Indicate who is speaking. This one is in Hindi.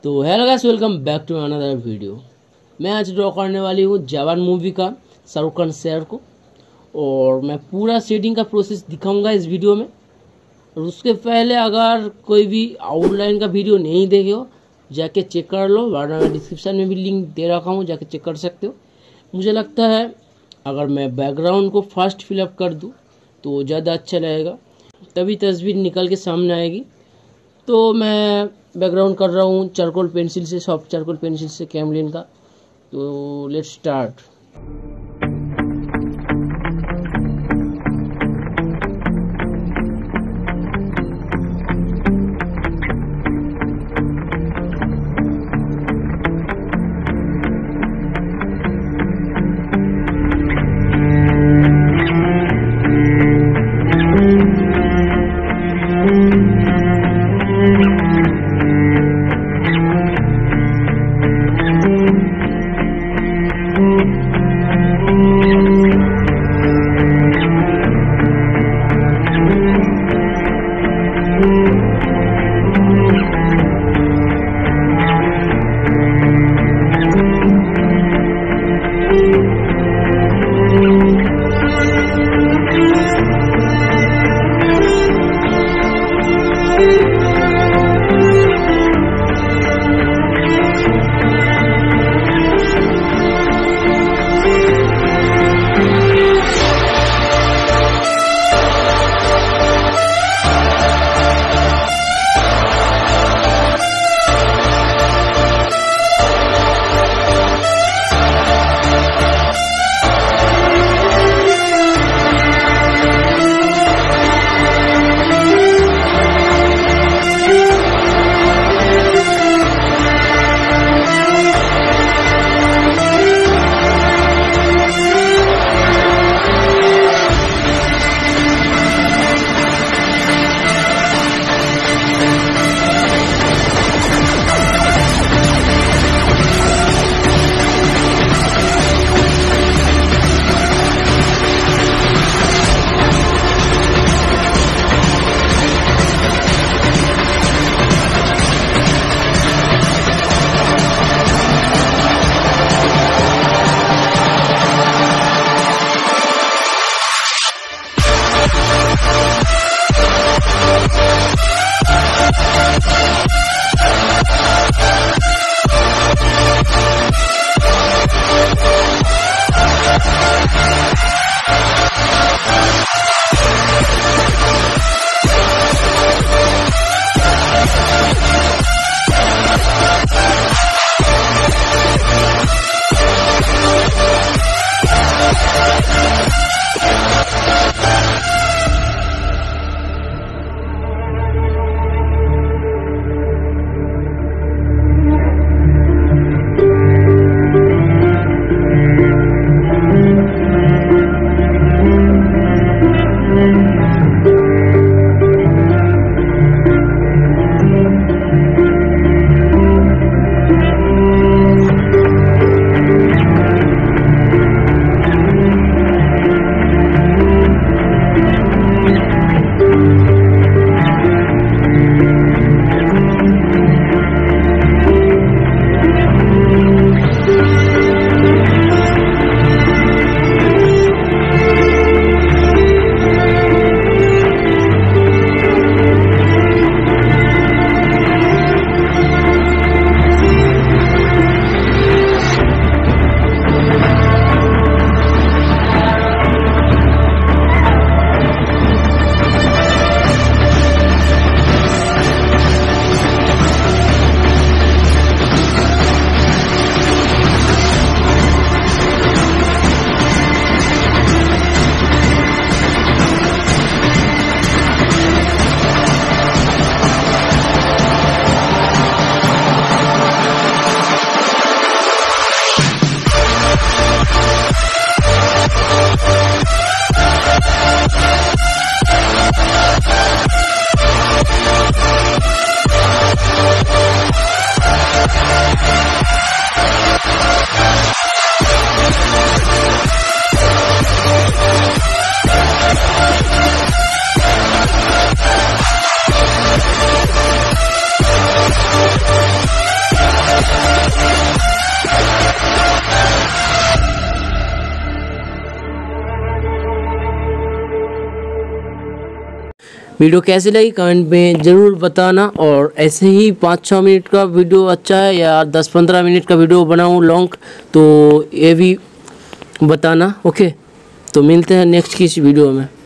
Speaker 1: तो hello guys, welcome back to another video. मैं आज ड्रॉ करने वाली हूँ जवान मूवी का शाहरुख खान सर को, और मैं पूरा शेडिंग का प्रोसेस दिखाऊंगा इस वीडियो में। और उसके पहले अगर कोई भी आउटलाइन का वीडियो नहीं देखे हो जाके चेक कर लो, वरना मैं डिस्क्रिप्शन में भी लिंक दे रखा हूँ, जाके चेक कर सकते हो। मुझे लगता है अगर मैं बैकग्राउंड को फर्स्ट फिलअप कर दूँ तो ज़्यादा अच्छा रहेगा, तभी तस्वीर निकल के सामने आएगी। तो मैं बैकग्राउंड कर रहा हूँ चारकोल पेंसिल से, सॉफ्ट चारकोल पेंसिल से कैमलिन का। तो लेट्स स्टार्ट। वीडियो कैसी लगी कमेंट में ज़रूर बताना, और ऐसे ही 5-6 मिनट का वीडियो अच्छा है या 10-15 मिनट का वीडियो बनाऊँ लॉन्ग, तो ये भी बताना। ओके, तो मिलते हैं नेक्स्ट की इस वीडियो में।